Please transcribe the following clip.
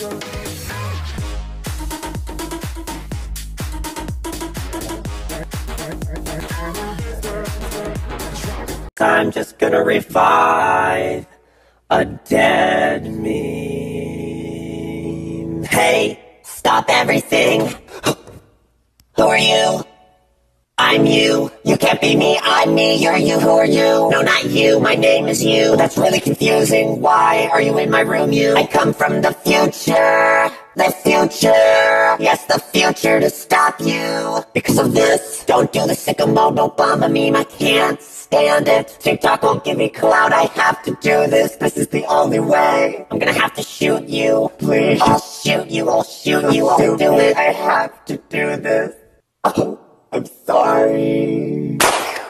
I'm just gonna revive a dead meme. Hey, stop everything. Who are you? I'm you. You can't be me, I'm me. You're you, who are you? No, not you, my name is you. That's really confusing. Why are you in my room, you? I come from the future. The future. Yes, the future to stop you. Because of this, don't do the sicko mode Obama meme. I can't stand it. TikTok won't give me clout. I have to do this. This is the only way. I'm gonna have to shoot you. Please. I'll shoot you. I'll shoot you. I'll do it. I have to do this. Oh, I'm sorry.